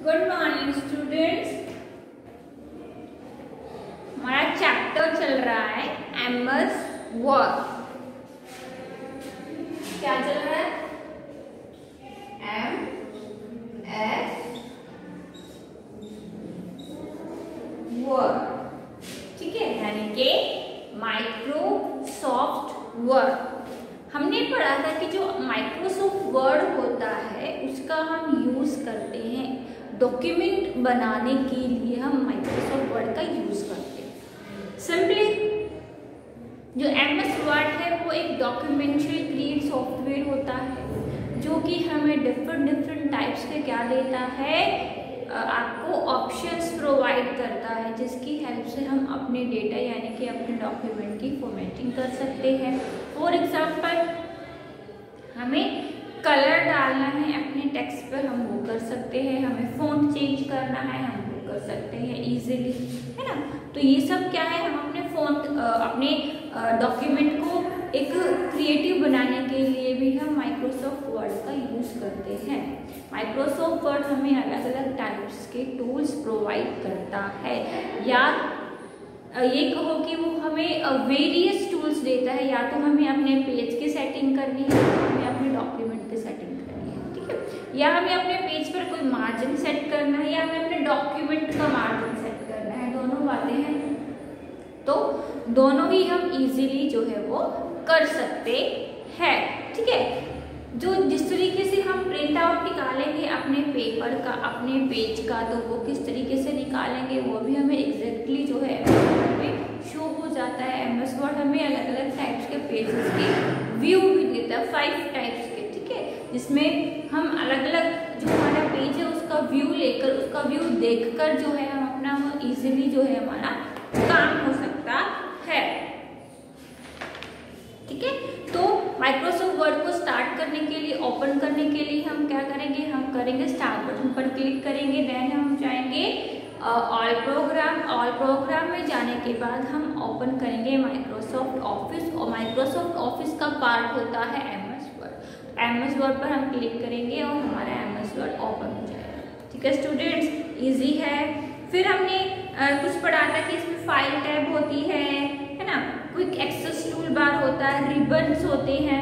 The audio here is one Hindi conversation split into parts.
Good morning students. हमारा चैप्टर चल रहा है एमएस वर्ड। क्या चल रहा है? एमएस वर्ड, ठीक है, यानी कि माइक्रोसॉफ्ट वर्ड। हमने पढ़ा था कि जो माइक्रोसॉफ्ट वर्ड होता है उसका हम यूज करते हैं डॉक्यूमेंट बनाने के लिए। हम माइक्रोसॉफ्ट वर्ड का यूज करते हैं। सिंपली जो एमएस वर्ड है वो एक डॉक्यूमेंट्री क्रिएट सॉफ्टवेयर होता है जो कि हमें डिफरेंट टाइप्स के क्या देता है, आपको ऑप्शंस प्रोवाइड करता है जिसकी हेल्प से हम अपने डेटा यानी कि अपने डॉक्यूमेंट की फॉर्मेटिंग कर सकते हैं। फॉर एग्जांपल हमें कलर डालना है अपने टेक्स्ट पर, हम वो कर सकते हैं। हमें फ़ॉन्ट चेंज करना है, हम वो कर सकते हैं इजीली, है ना। तो ये सब क्या है, हम अपने अपने डॉक्यूमेंट को एक क्रिएटिव बनाने के लिए भी हम माइक्रोसॉफ्ट वर्ड का यूज़ करते हैं। माइक्रोसॉफ्ट वर्ड हमें अलग अलग टाइप्स के टूल्स प्रोवाइड करता है, या ये कहो कि वो हमें वेरियस टूल्स देता है। या तो हमें अपने पेज की सेटिंग करनी है, हमें अपने डॉक्यूमेंट की सेटिंग करनी है, ठीक है, या हमें अपने पेज पर कोई मार्जिन सेट करना है, या हमें अपने डॉक्यूमेंट का मार्जिन सेट करना है। दोनों बातें हैं, तो दोनों ही हम इजीली जो है वो कर सकते हैं, ठीक है। जो जिस तरीके से हम प्रिंट आउट निकालेंगे अपने पेपर का, अपने पेज का, तो वो किस तरीके से निकालेंगे वो भी हमें एग्जैक्टली जो है एमएस वर्ड में शो हो जाता है। एमएस वर्ड हमें अलग अलग टाइप्स के पेजेस के व्यू भी देता है, 5 टाइप्स के, ठीक है, जिसमें हम अलग अलग जो हमारा पेज है उसका व्यू लेकर, उसका व्यू देखकर जो है हम अपना वो इजीली जो है हमारा काम हो सकता है, ठीक है। तो माइक्रोसॉफ्ट वर्ड को स्टार्ट करने के लिए, ओपन करने के लिए हम क्या करेंगे, हम करेंगे स्टार्ट बटन पर क्लिक करेंगे। देन हम जाएंगे ऑल प्रोग्राम में जाने के बाद हम ओपन करेंगे माइक्रोसॉफ्ट ऑफिस, और माइक्रोसॉफ्ट ऑफिस का पार्ट होता है एमएस वर्ड। एमएस वर्ड पर हम क्लिक करेंगे और हमारा एमएस वर्ड ओपन हो जाएगा, ठीक है स्टूडेंट्स, इजी है। फिर हमने कुछ पढ़ा था कि इसमें फाइल टैब होती है ना, क्विक एक्सेस टूल बार होता है, रिबन्स होते हैं,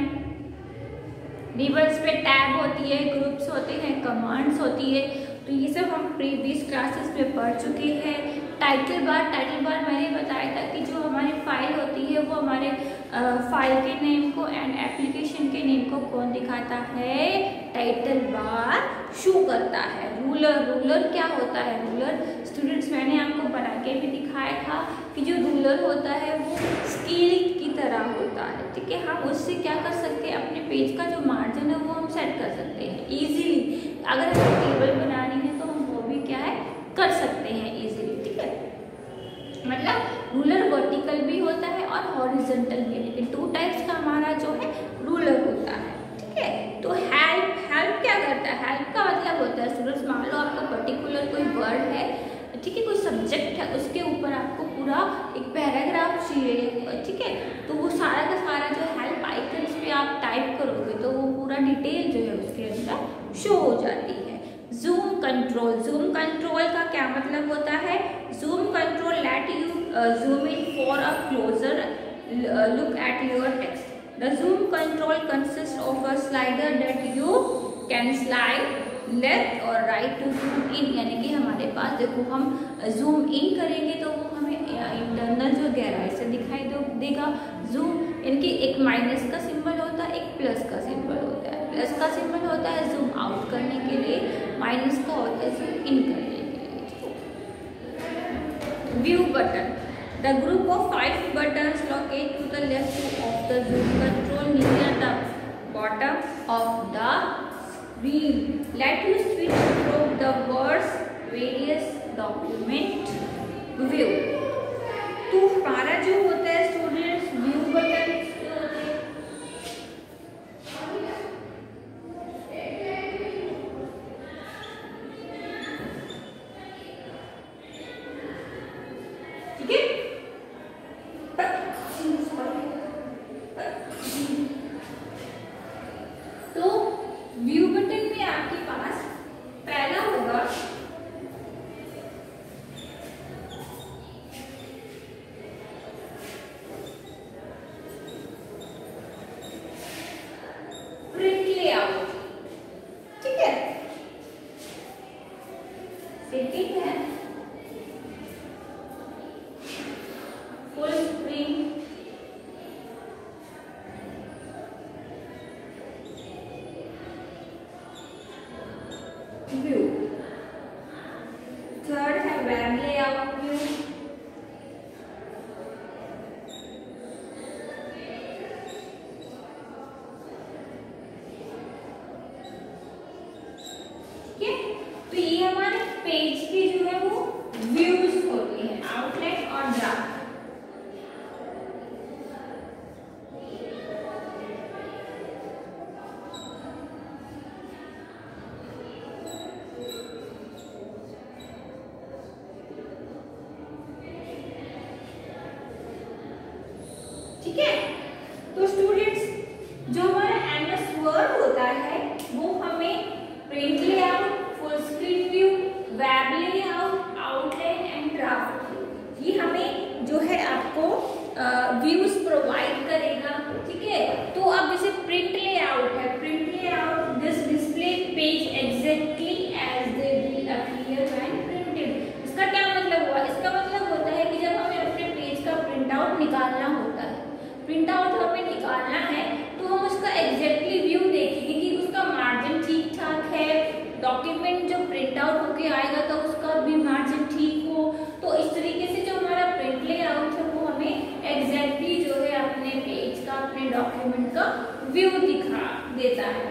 रिबन्स पे टैब होती है, ग्रुप्स होते हैं, कमांड्स होती है। तो ये सब हम प्रीवियस क्लासेस में पढ़ चुके हैं। टाइटल बार मैंने बताया था कि जो हमारी फाइल होती है वो हमारे फाइल के नेम को एंड एप्लीकेशन के नेम को कौन दिखाता है, टाइटल बार शो करता है। रूलर क्या होता है, रूलर स्टूडेंट्स मैंने आपको बना के भी दिखाया था कि जो रूलर होता है वो स्केल की तरह होता है, ठीक है। हम उससे क्या कर सकते हैं, अपने पेज का जो मार्जिन है वो हम सेट कर सकते हैं इजीली। अगर हमें टेबल बनानी है तो हम वो भी क्या है कर सकते हैं इजीली, ठीक है। मतलब रूलर वर्टिकल भी होता है और हॉरिजॉन्टल भी, लेकिन 2 टाइप्स का हमारा जो है रूलर होता है, ठीक है। तो हेल्प क्या करता है, हेल्प का मतलब होता है स्टूडेंट्स, मान लो आपको पर्टिकुलर कोई वर्ड है, ठीक है, कोई सब्जेक्ट है, उसके ऊपर आपको पूरा एक पैराग्राफ चाहिए, ठीक है, तो वो सारा का सारा जो हेल्प आइकन्स पे आप टाइप करोगे तो वो पूरा डिटेल जो है उसके अंदर शो हो जाती है। जूम कंट्रोल का क्या मतलब होता है, zoom control let you zoom in for a closer look at your text. The zoom control consist of a slider that you can slide left और राइट टू जूम इन, यानी कि हमारे पास देखो हम जूम इन करेंगे तो वो हमें इंटरनल जो गहराई से दिखाई देगा। जूम इनकी एक माइनस का सिंबल होता है, एक प्लस का सिंबल होता है। प्लस का सिंबल होता है जूम आउट करने के लिए, माइनस का होता है जूम इन करने के लिए। View button, the group of 5 buttons locate to the left of the zoom control near the bottom of the screen. Let you switch from the words various document view. तो हमारा जो होता है स्टूडेंट्स व्यू बटन जो होते हैं, ठीक है, तो व्यू बटन में आपके पास पहला होगा सेकंड है फुल स्क्रीन व्यू, थर्ड है वेब लेआउट व्यू, ठीक है। तो ये हमारे पेज की जो है वो व्यूज होती है, आउटलाइन और ड्राफ्ट। ठीक है। तो स्टूडेंट्स जो हमारा एमएस वर्ड होता है वो हमें print layout, full screen view, web layout, outline and draft, ये हमें जो है आपको व्यूज प्रोवाइड करेगा। ठीक है। तो अब जैसे प्रिंट लेआउट है, print layout this display page exactly as they will appear when printed. इसका क्या मतलब हुआ? इसका मतलब होता है कि जब हमें अपने पेज का प्रिंट आउट निकालना होता है, प्रिंट आउट हमें निकालना है तो हम उसका एग्जैक्टली व्यू देखेंगे कि उसका मार्जिन ठीक ठाक है, डॉक्यूमेंट जो प्रिंट आउट होके आएगा तो उसका भी मार्जिन ठीक हो। तो इस तरीके से जो हमारा प्रिंट लेआउट है वो हमें एग्जैक्टली जो है अपने पेज का, अपने डॉक्यूमेंट का व्यू दिखा देता है।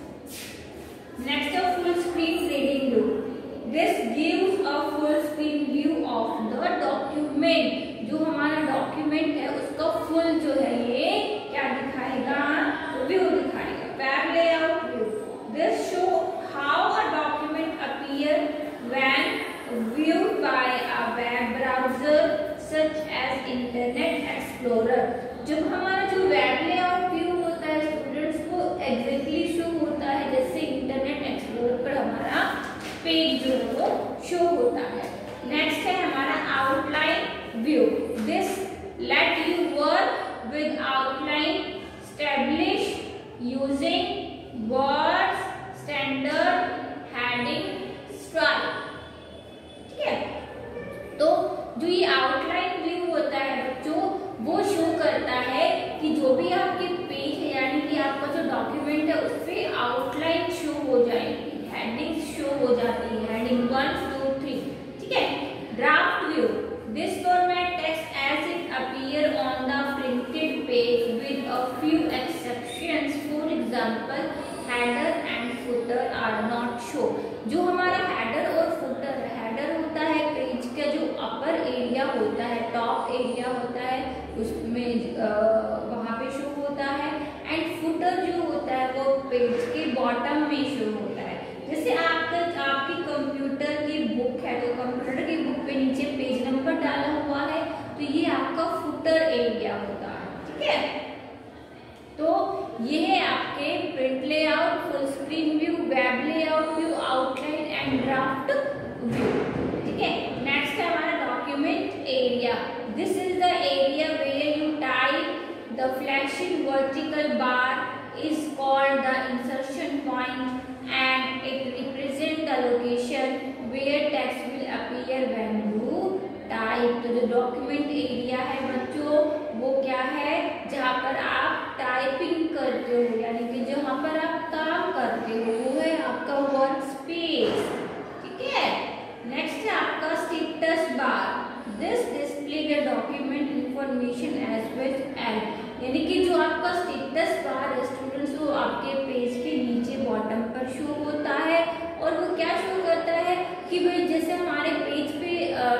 नेक्स्ट है full screen reading view. This gives a full screen view of the document. जो हमारा डॉक्यूमेंट है उसका फुल जो है ये क्या दिखाएगा? व्यू दिखाएगा। Web layout view, this show how a document appear when viewed by a web browser such as Internet Explorer. जब हमारा जो वेब लेआउट व्यू होता है स्टूडेंट्स को एग्जैक्टली शो होता है जैसे इंटरनेट एक्सप्लोरर पर हमारा पेज जो है वो शो होता है। नेक्स्ट है हमारा outline view. This let you work with outline establish using words, standard, heading, style. ठीक है। तो जो ये आउटलाइन व्यू होता है बच्चों वो शो करता है कि जो भी आपके पेज है यानी कि आपका जो डॉक्यूमेंट है उस पे आउटलाइन शो हो जाएगी, हेडिंग शो हो जाती है, हेडिंग 1, 2, 3। ठीक है। Draft view, this format text as it appear on the printed page with a few exceptions, for example header and footer are not show. जो हमारा हेडर और फुटर, हेडर होता है पेज का जो अपर एरिया होता है, टॉप एरिया होता है उसमें वहां पे शो होता है, एंड फुटर जो होता है वो पेज के बॉटम में शो होता है। जैसे आपकी कंप्यूटर की बुक है तो कंप्यूटर की बुक पे नीचे पेज नंबर डाला हुआ है तो ये आपका फुटर एरिया होता है। ठीक है। तो ये है आपके print layout, full screen view, web layout view, outline and draft view. ठीक है। नेक्स्ट है हमारा document area. This is the area where you type the flashing vertical bar is called the insertion point and it represents the location where text will appear when you type। तो जो डॉक्यूमेंट एरिया है बच्चों वो क्या है? जहाँ पर आप टाइपिंग करते हो यानी कि जहाँ पर आप काम करते हो वो है आपका वर्क स्पेस। ठीक है। नेक्स्ट है आपका status bar. This display the document information as well as, यानी कि जो आपका स्टेटस बार है स्टूडेंट्स वो आपके पेज के नीचे बॉटम पर शो होता है और वो क्या शो करता है कि भाई जैसे हमारे पेज पे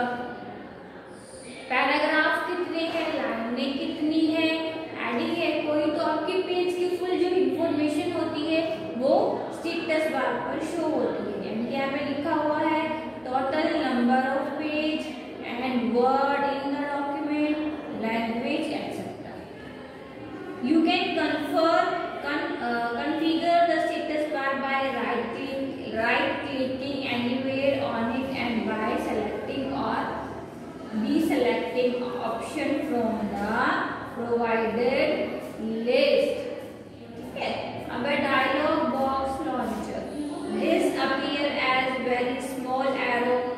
पैराग्राफ कितने हैं, लाइनें कितनी है, हेडिंग है कोई, तो आपके पेज की फुल जो इंफॉर्मेशन होती है वो स्टेटस बार पर शो होती है। यानी कि यहाँ पे लिखा हुआ है total number of page and word in the document, language etcetera. You can configure the status bar by right clicking anywhere on it and by selecting or deselecting option from the provided list। ठीक है। अब dialog box launcher, this appear as very small arrow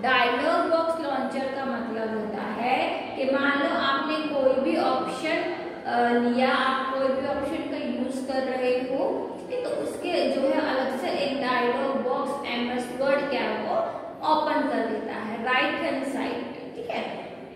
dialog box launcher का मतलब होता है कि मान लो आपने कोई भी ऑप्शन लिया, आप कोई भी ऑप्शन का यूज कर रहे हो, तो उसके जो है अलग से एक डायलॉग बॉक्स एमएस वर्ड क्या वो ओपन कर देता है राइट हैंड साइड। ठीक है,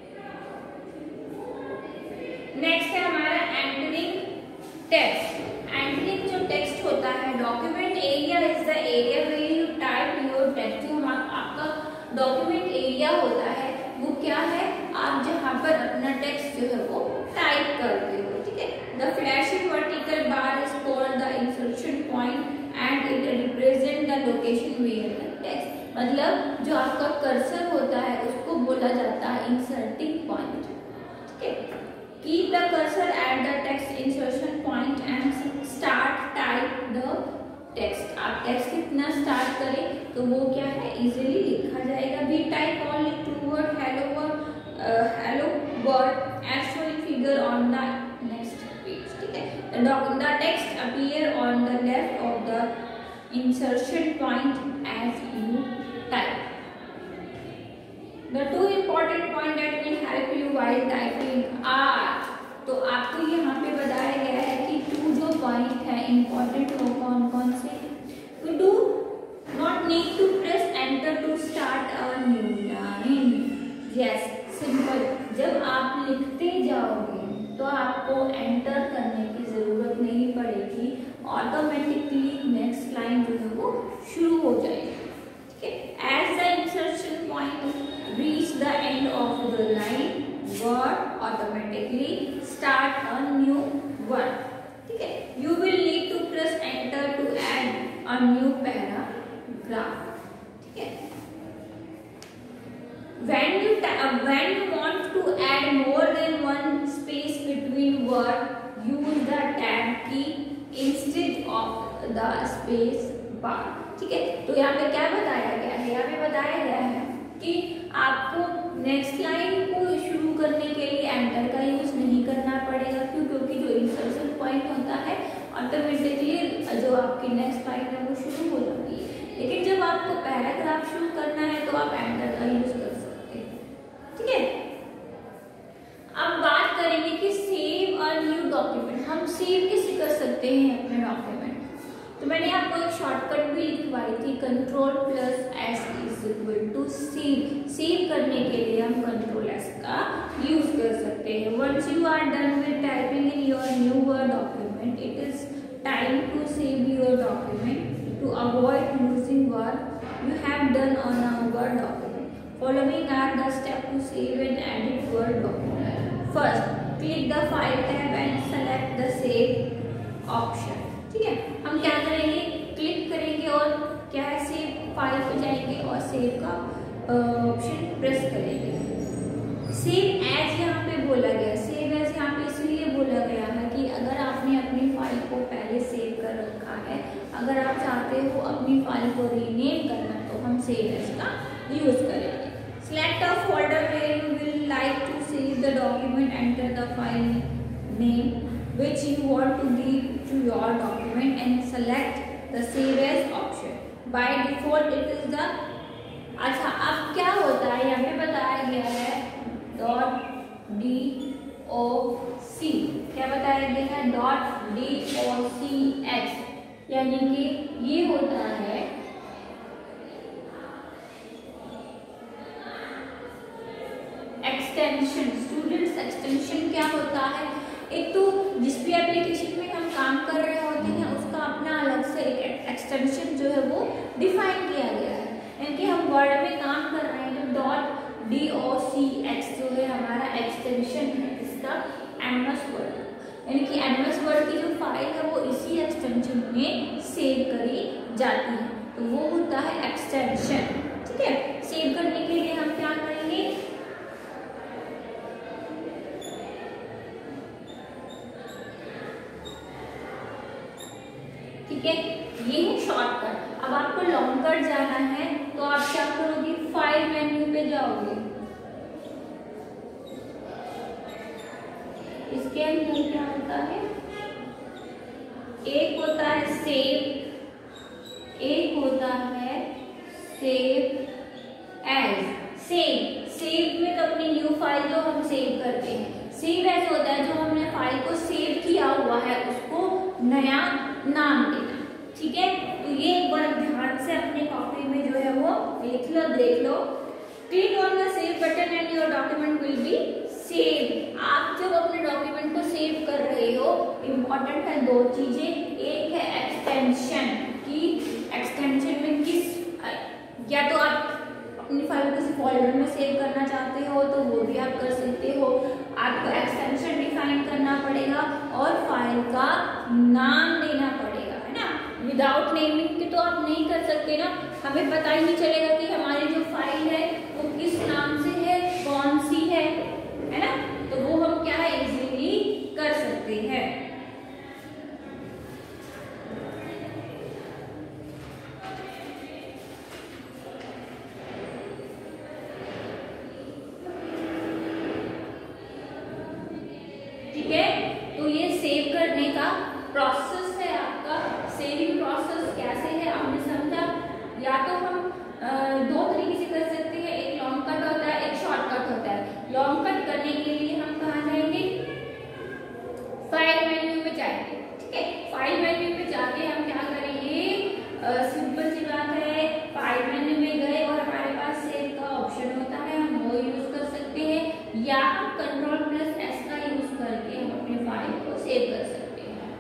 नेक्स्ट है हमारा एंटरिंग टेक्स्ट। एंटरिंग जो टेक्स्ट होता है, document area is the area where you type your text. जो आपका डॉक्यूमेंट एरिया होता है वो क्या है, आप जहाँ पर अपना टेक्स्ट जो है वो टाइप करते हो। ठीक है, the flashing vertical bar is called the insertion point and it represent the location where the text. मतलब जो आपका कर्सर होता है उसको बोला जाता है इंसर्टिंग पॉइंट। ठीक है, keep the cursor at the text insertion point and start type the text. आप टेक्स्ट कितना स्टार्ट करें तो वो क्या है इजीली लिखा जाएगा। We type only two word hello word as showing figure on the next page. ठीक है, the text appear on the left of the insertion point as you type. The two important point that will help you while typing are, तो आपको यहाँ पे बताया गया है कि टू जो पॉइंट है इम्पोर्टेंट वो कौन कौन से। You do not need to press enter to start a new line. Yes, simple. जब आप लिखते जाओगे तो आपको एंटर करने की जरूरत नहीं पड़ेगी, ऑटोमेटिकली नेक्स्ट लाइन जो है वो शुरू हो जाएगी। As the insertion point reach the end of the line, word automatically start a new word. ठीक है, you will need to press enter to add a new paragraph. ठीक है, when you want to add more than one space between word, use the tab key instead of the space bar. ठीक है, तो यहाँ पे क्या बताया गया है, यहाँ पे बताया गया है कि आपको नेक्स्ट लाइन को शुरू करने के लिए एंटर का यूज नहीं करना पड़ेगा। क्यों? क्योंकि जो इंसर्शन पॉइंट होता है ऑटोमेटिकली जो आपकी नेक्स्ट लाइन है वो शुरू हो जाती है। लेकिन जब आपको पैराग्राफ शुरू करना है तो आप एंटर का यूज कर सकते हैं। ठीक है, अब बात करेंगे कि सेव अ न्यू डॉक्यूमेंट। हम सेव कैसे कर सकते हैं अपने डॉक्यूमेंट। तो मैंने आपको एक शॉर्टकट भी लिखवाई थी, Ctrl+S is equal to save. Save करने के लिए हम Ctrl+S का यूज कर सकते हैं। Once you are done with typing in your new word document, it is time to save your document to avoid losing work you have done on a Word document. Following are the steps to save and edit Word document. First, click the File tab and select the Save option. ठीक है, हम क्या करेंगे, क्लिक करेंगे और क्या है सेव फाइल पे जाएंगे और सेव का ऑप्शन प्रेस करेंगे। सेव एज यहाँ पे बोला गया, सेव एज यहाँ पे इसलिए बोला गया है कि अगर आपने अपनी फाइल को पहले सेव कर रखा है, अगर आप चाहते हो अपनी फाइल को रीनेम करना तो हम सेव एज का यूज करेंगे। Select a folder where you will like to save the document. Enter the file name which you want to give to your document and select the save as option. By default it is the अच्छा अब क्या होता है यहाँ पे बताया गया है .doc, क्या बताया गया है .docx, यानी कि ये होता है एक्सटेंशन। स्टूडेंट्स एक्सटेंशन क्या होता है, एक तो जिस भी एप्लीकेशन में हम काम कर रहे होते हैं उसका अपना अलग से एक एक्सटेंशन जो है वो डिफाइन किया गया है। यानी कि हम वर्ड में काम कर रहे हैं तो .docx जो है हमारा एक्सटेंशन है इसका एमएस वर्ड, यानी कि एमएस वर्ड की जो फाइल है वो इसी एक्सटेंशन में सेव करी जाती है, तो वो होता है एक्सटेंशन। ठीक है, सेव करने के लिए हम क्या करेंगे, ठीक है, ये है शॉर्टकट। अब आपको लॉन्गकट जाना है तो आप क्या करोगे, फाइल मेन्यू पे जाओगे, इसके अंदर क्या होता है, एक होता है सेव, एक होता है सेव एज। सेव में तो अपनी न्यू फाइल जो हम सेव करते हैं, सेव ऐसा होता है जो हमने फाइल को सेव किया हुआ है उसको नया नाम देना। ठीक है, तो ये एक बार ध्यान से अपने कॉपी में जो है वो लिख लो, देख लो। Click on the save button and your document will be save. आप जब अपने डॉक्यूमेंट को सेव कर रहे हो, इम्पोर्टेंट है दो चीजें, एक है एक्सटेंशन की, एक्सटेंशन में किस, या तो आप अपनी फाइल किसी फोल्डर में सेव करना चाहते हो तो वो भी आप कर सकते हो। आपको एक्सटेंशन डिफाइन करना पड़ेगा और फाइल का नाम देना पड़ेगा, है ना। विदाउट नेमिंग के तो आप नहीं कर सकते ना, हमें पता ही नहीं चलेगा कि हमारी जो फाइल है वो किस नाम से है, कौन सी है ना। तो वो हम क्या है इजीली कर सकते हैं। ठीक है, तो ये सेव करने का प्रोसेस है आपका। सेविंग प्रोसेस कैसे है आपने समझा। या तो हम दो तरीके से कर सकते हैं, एक लॉन्ग कट होता है, एक शॉर्टकट होता है। लॉन्ग कट करने के लिए हम कहाँ जाएंगे, फाइल मेन्यू में जाएंगे। ठीक है, फाइल मेन्यू में जाके हम क्या करेंगे, सिंपल सी बात है, फाइल मेन्यू में गए और हमारे पास सेव का ऑप्शन होता है, हम वो यूज कर सकते हैं, या हम Ctrl+S का यूज करके हम अपनी फाइल को सेव कर सकते हैं।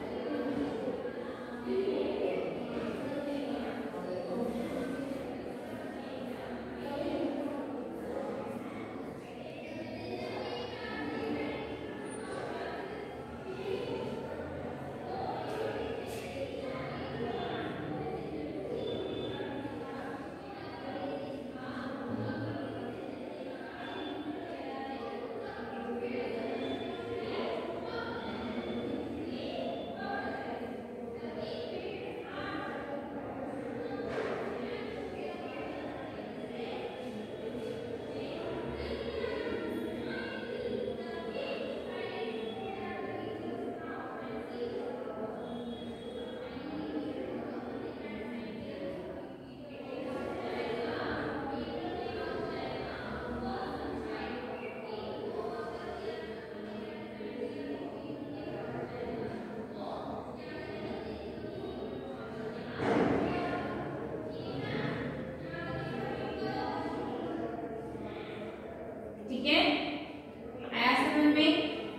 ठीक है, आया समझ में।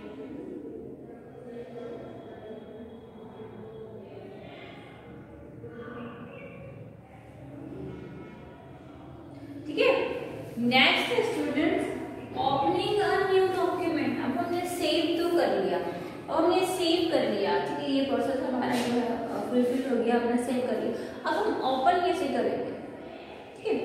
ठीक है, next students, opening a new document. अब हमने सेव तो कर लिया, अब हमने सेव कर लिया। ठीक है, ये प्रोसेस हमारा जो है फुलफिल हो गया, हमने सेव कर लिया। अब हम ओपन कैसे करेंगे। ठीक है,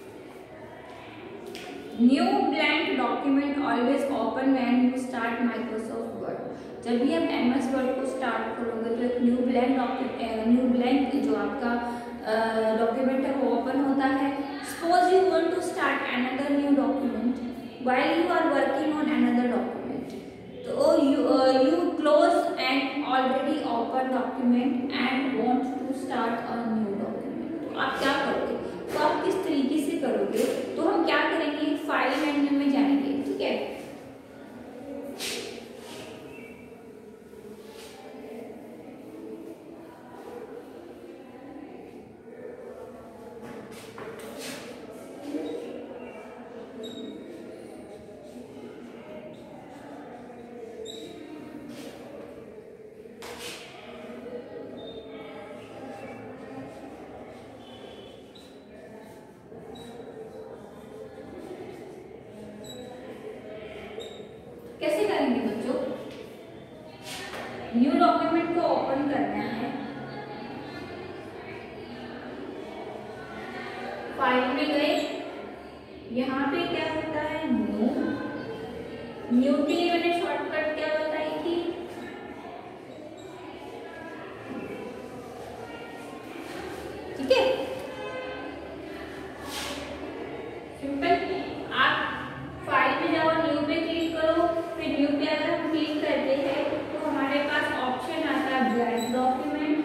new blank document always open when you start Microsoft word. जब भी आप MS वर्ड को स्टार्ट करोगे तो एक न्यू ब्लैंक जो आपका डॉक्यूमेंट है वो ओपन होता है। Suppose you want to start another new document while you are working on another document, तो you close an already open document and want to start a new document। तो आप क्या करोगे, तो आप किस तरीके से करोगे, तो हम क्या करेंगे, फाइल मेन्यू में जाएंगे। ठीक है, कैसे करेंगे बच्चों, न्यू डॉक्यूमेंट को ओपन करना है, फाइल में गए, यहाँ पे क्या होता है न्यू के लिए मैंने शॉर्टकट क्या बताई थी, ठीक है सिंपल। आप फाइल में जाओ, न्यू पे क्लिक करो, फिर न्यू पे अगर हम क्लिक करते हैं तो हमारे पास ऑप्शन आता है ब्लैंक डॉक्यूमेंट।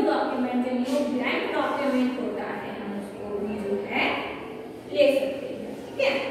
डॉक्यूमेंट जो न्यू ब्लैंक डॉक्यूमेंट होता है हम उसको भी जो है ले सकते हैं। ठीक है,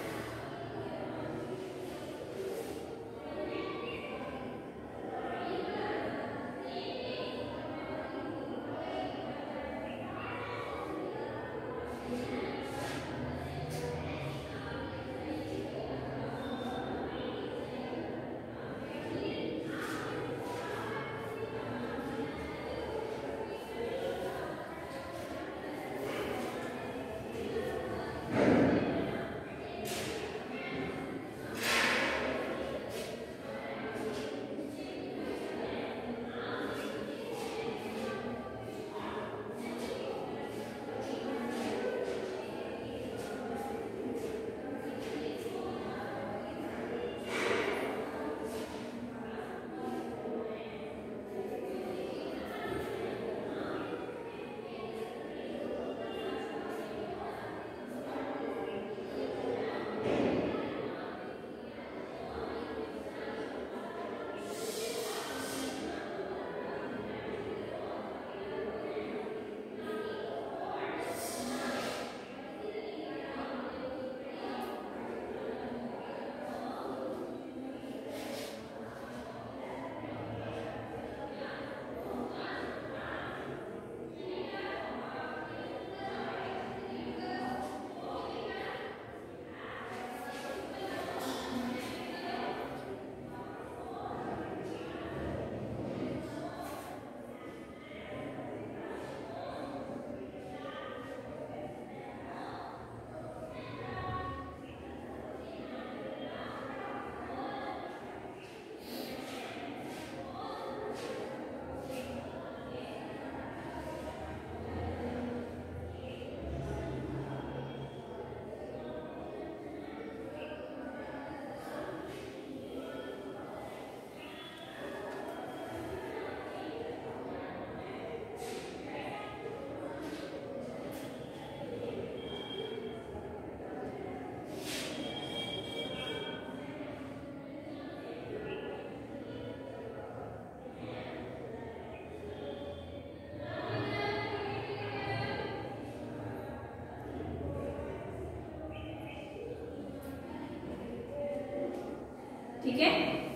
ठीक है,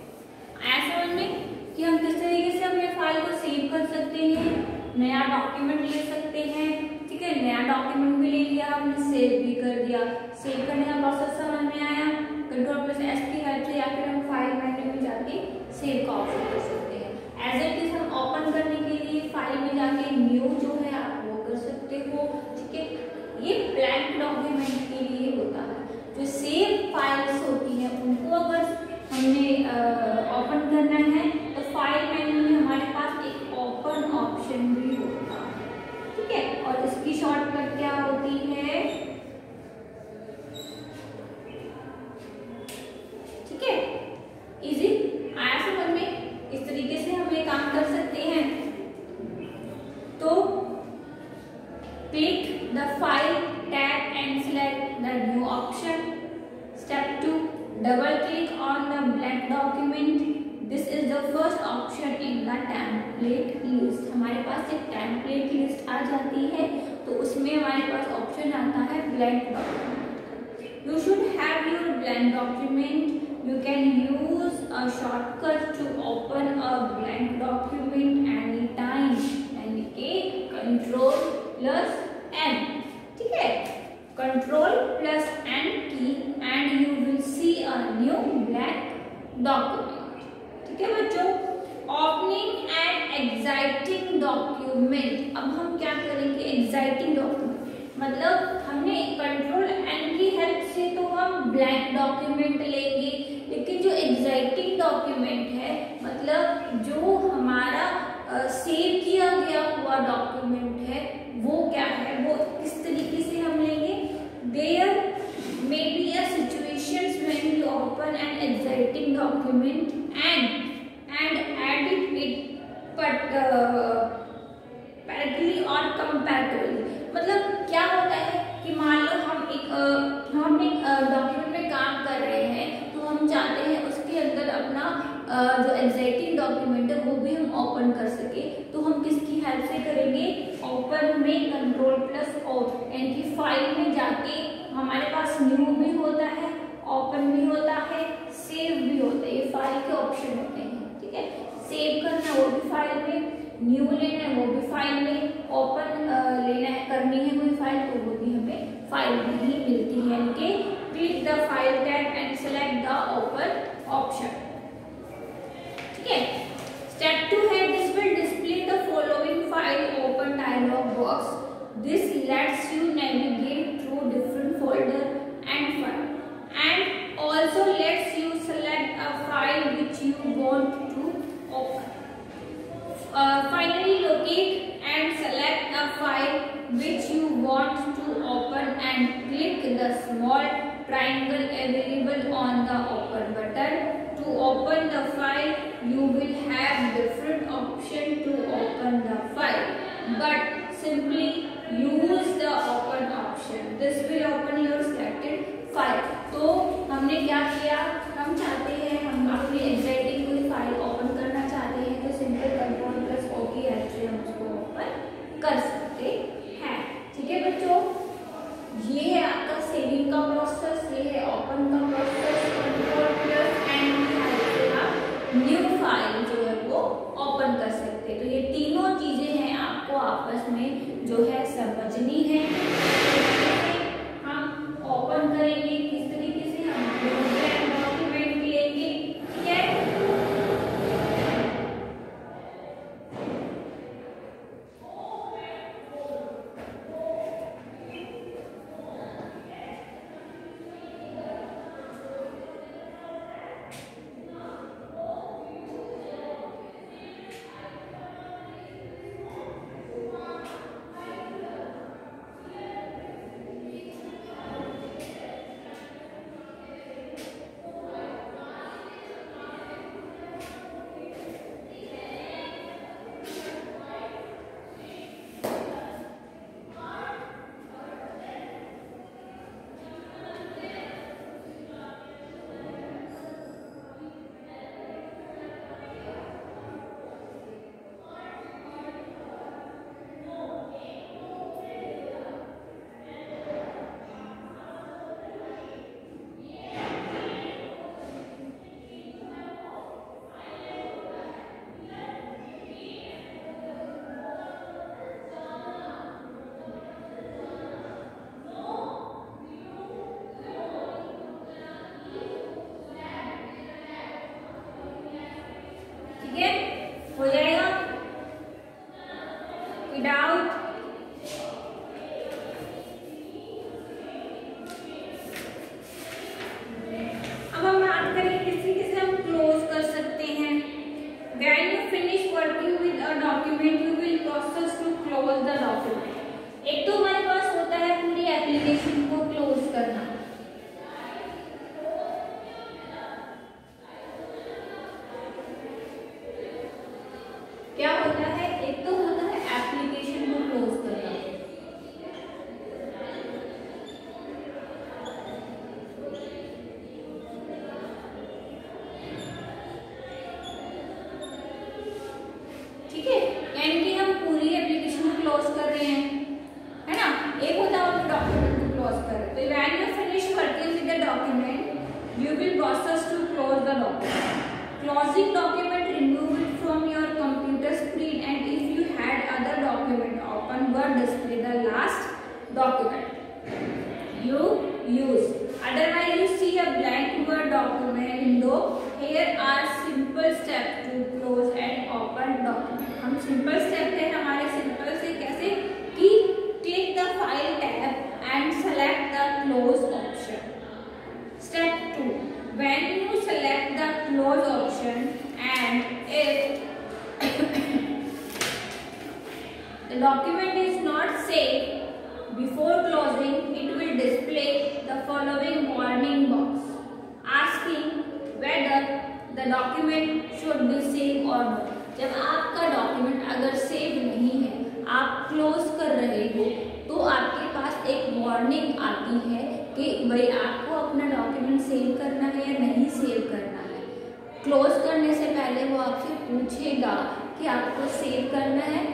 आया समझ में कि हम किस तरीके से अपने फाइल को सेव कर सकते हैं, नया डॉक्यूमेंट ले सकते हैं। ठीक है, नया डॉक्यूमेंट भी ले लिया हमने, सेव भी कर दिया। सेव करने का प्रोसेस समझ में आया, Ctrl+S की हेल्प से या फिर हम फाइल मेन्यू में जाके सेव का ऑप्शन कर सकते हैं। एज इट इज हम ओपन करने के लिए फाइल में जाके न्यू जो है आप वो कर सकते हो। ठीक है, ये ब्लैंक डॉक्यूमेंट के लिए होता है। जो सेव फाइल्स होती है उनको अगर हमने ओपन करना है तो फाइल मेन्यू में हमारे पास एक ओपन ऑप्शन भी होता है। ठीक है, और इसकी शॉर्टकट क्या होती है? ठीक है, इजी, आया समझ में? इस तरीके से हम ये काम कर सकते हैं। तो click the file tab and select the new option. Step 2, double click on the blank document. This is the first option in the template list. हमारे पास एक template list आ जाती है तो उसमें हमारे पास ऑप्शन आता है blank document. You should have your blank document. You can use a shortcut to open a blank document anytime. यानी कि Ctrl+N. ठीक है, Ctrl+N की and you will see a new blank document. ठीक है बच्चों, ओपनिंग एंड एग्जाइटिंग डॉक्यूमेंट। अब हम क्या करेंगे? एग्जाइटिंग डॉक्यूमेंट मतलब हमने Ctrl+N की हेल्प से तो हम ब्लैंक डॉक्यूमेंट लेंगे, लेकिन जो एग्जाइटिंग डॉक्यूमेंट है मतलब जो हमारा सेव किया गया हुआ डॉक्यूमेंट है वो क्या है, वो किस तरीके से हम लेंगे? There may be a situations when you open an exciting document and edit it parallelly or comparatively। मतलब क्या होता है कि मान लो हम एक डॉक्यूमेंट में काम कर रहे हैं तो हम चाहते हैं उसके अंदर अपना जो एक्साइटिंग डॉक्यूमेंट है वो भी हम ओपन कर सके, तो हम किसकी हेल्प से करेंगे, ओपन में Ctrl+O, यानी कि फाइल में जाके हमारे पास न्यू भी होता है, ओपन भी होता है, सेव भी होता है, ये फाइल के ऑप्शन होते हैं। ठीक है, सेव करना वो भी फाइल में, न्यू लेना है वो भी फाइल में, ओपन लेना है, करनी है कोई फाइल तो वो भी हमें फाइल में ही मिलती है। यानी कि click the file tab and select the open option. ठीक है, स्टेप 2 है this will display the following file open dialog box. This lets you navigate through different folder and file and also lets you select a file which you want to open. Finally locate and select a file which you want to open and click the small triangle available on the open button. To open the file you will have different option to open the file, but simply use the open option. This will open your selected file. तो हमने क्या किया, हम चाहते हैं हम अपनी एग्जिस्टिंग कोई फाइल ओपन करना चाहते हैं तो सिंपल Ctrl+O की हेल्प से हम उसको ओपन कर सकते हैं। ठीक है बच्चों, ये है आपका सेविंग का प्रोसेस, ये है ओपन का प्रोसेस। Ctrl+N की हेल्प से आप न्यू फाइल जो है वो ओपन कर सकते हैं। तो ये तीनों चीजें हैं आपको आपस में जो है समझनी है। ओपन करेंगे किस तरीके से, हम डॉक्यूमेंट लेंगे। ठीक है, हो जाएगा विदाउट। अब हम बात करें किस तरीके से हम क्लोज कर सकते हैं। When you finish working with a document, you will process to close the document। एक तो हमारे पास होता है पूरी एप्लीकेशन को क्लोज करना। क्या होता है, एक तो होता है एप्लीकेशन को क्लोज करना। ठीक है, यानी कि हम पूरी एप्लीकेशन को क्लोज कर रहे हैं, है ना। एक होता है डॉक्यूमेंट को क्लोज कर रहे हैं। तो when you finish working with the document you will process to close the document. Closing document, remove it from your computer screen, and if you had other document open, Word display the last document you use. Otherwise, you see a blank Word document window. Here are simple steps to close and open document. हम simple step है हमारे simple से कैसे कि click the file tab and select the close option. Step 2. When you select the close option and if the document is not saved before closing, it will display the following warning box asking whether the document should be saved or not। जब आपका डॉक्यूमेंट अगर सेव नहीं है, आप क्लोज कर रहे हो, तो आपके पास एक वार्निंग आती है कि भाई आपको अपना डॉक्यूमेंट सेव करना है या नहीं सेव करना है। क्लोज करने से पहले वो आपसे पूछेगा कि आपको सेव करना है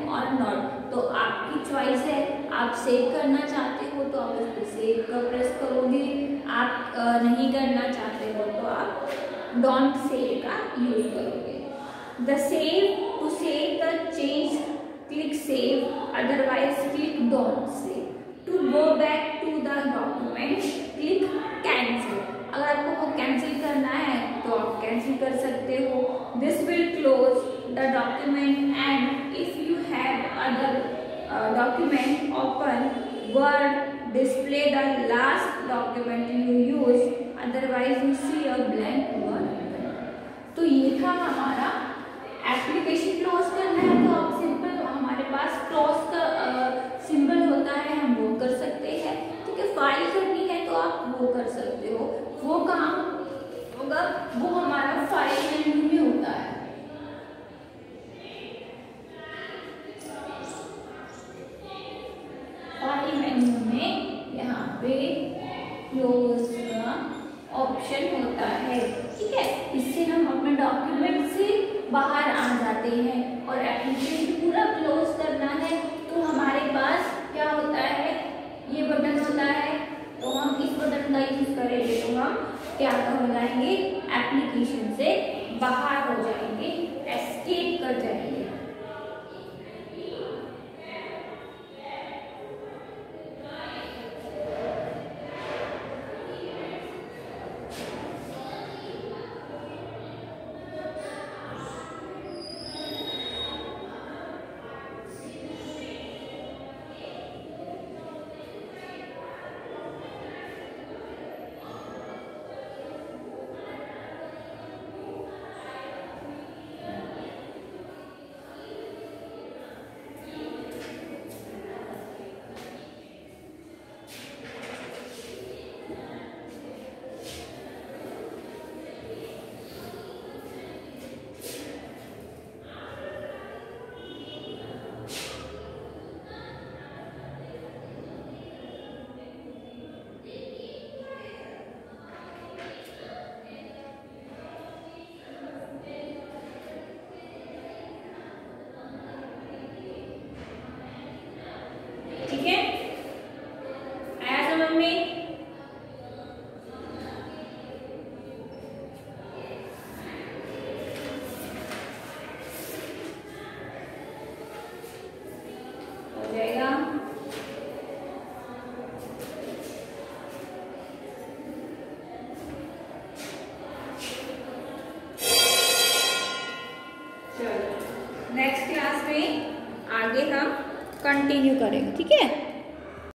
आप सेव करना चाहते हो तो आप उस पर सेव का प्रेस करोगे, आप नहीं करना चाहते हो तो आप डोंट सेव का यूज करोगे। The save, to save the change click save, otherwise click don't save. To go back to the document click cancel. अगर आपको वो कैंसिल करना है तो आप कैंसिल कर सकते हो। This will close the document and if you have other document open word display the last document you use, otherwise you see a blank word। तो ये था हमारा एप्लीकेशन क्लोज करना है तो आप सिंपल हमारे पास क्लोज का सिंबल होता है, हम वो कर सकते हैं। ठीक है, फाइल करनी है तो आप वो कर सकते हो, वो काम होगा, वो हमारा फाइल मेन्यू में होता है। फाइल मेन्यू में यहाँ पे क्लोज का ऑप्शन होता है। ठीक है, इससे हम अपने डॉक्यूमेंट से बाहर आ जाते हैं और एप्लीकेशन पूरा क्लोज करना है तो हमारे पास क्या होता है, ये बटन होता है, तो हम इस बटन का यूज करेंगे तो हम क्या हो जाएंगे, एप्लीकेशन से बाहर हो जाएंगे, एस्केप कर जाएंगे। नेक्स्ट क्लास में आगे हम कंटिन्यू करेंगे। ठीक है।